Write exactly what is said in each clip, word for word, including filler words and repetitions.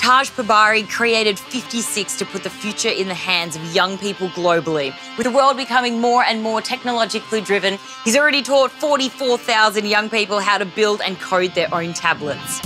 Taj Pabari created fifty-six to put the future in the hands of young people globally. With the world becoming more and more technologically driven, he's already taught forty-four thousand young people how to build and code their own tablets.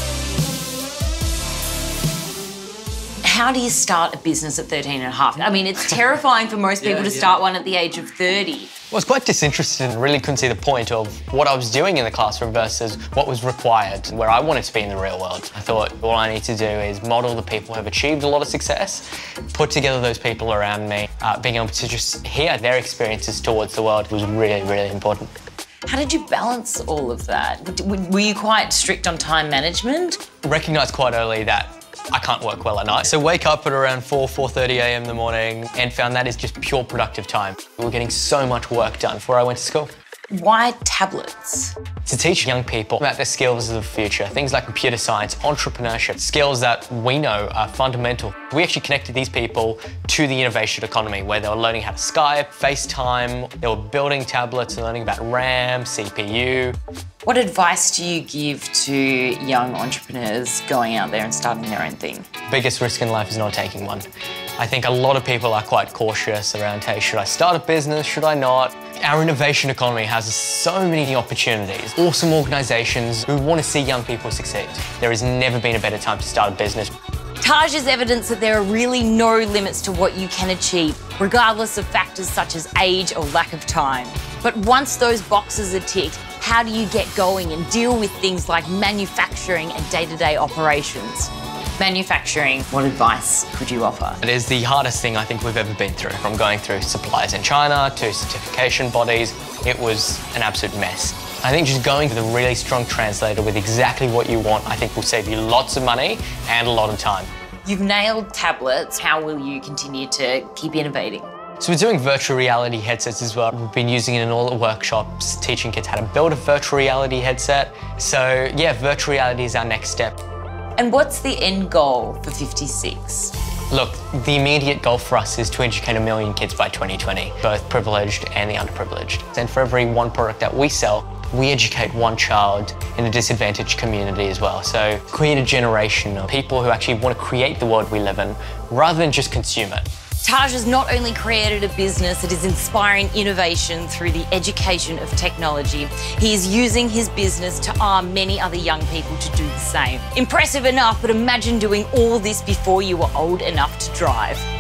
How do you start a business at thirteen and a half? I mean, it's terrifying for most people yeah, to start yeah. one at the age of thirty. I was quite disinterested and really couldn't see the point of what I was doing in the classroom versus what was required, where I wanted to be in the real world. I thought all I need to do is model the people who have achieved a lot of success, put together those people around me, uh, being able to just hear their experiences towards the world was really, really important. How did you balance all of that? Were you quite strict on time management? Recognised quite early that I can't work well at night. So wake up at around four, four thirty a m in the morning and found that is just pure productive time. We were getting so much work done before I went to school. Why tablets? To teach young people about the skills of the future, things like computer science, entrepreneurship, skills that we know are fundamental. We actually connected these people to the innovation economy where they were learning how to Skype, FaceTime, they were building tablets and learning about RAM, C P U. What advice do you give to young entrepreneurs going out there and starting their own thing? Biggest risk in life is not taking one. I think a lot of people are quite cautious around, hey, should I start a business, should I not? Our innovation economy has so many opportunities, awesome organisations who want to see young people succeed. There has never been a better time to start a business. Taj is evidence that there are really no limits to what you can achieve, regardless of factors such as age or lack of time. But once those boxes are ticked, how do you get going and deal with things like manufacturing and day-to-day operations? Manufacturing, what advice could you offer? It is the hardest thing I think we've ever been through. From going through suppliers in China to certification bodies, it was an absolute mess. I think just going with a really strong translator with exactly what you want, I think will save you lots of money and a lot of time. You've nailed tablets. How will you continue to keep innovating? So we're doing virtual reality headsets as well. We've been using it in all the workshops, teaching kids how to build a virtual reality headset. So yeah, virtual reality is our next step. And what's the end goal for fifty-six? Look, the immediate goal for us is to educate a million kids by twenty twenty, both privileged and the underprivileged. And for every one product that we sell, we educate one child in a disadvantaged community as well. So create a generation of people who actually want to create the world we live in rather than just consume it. Taj has not only created a business that is inspiring innovation through the education of technology, he is using his business to arm many other young people to do the same. Impressive enough, but imagine doing all this before you were old enough to drive.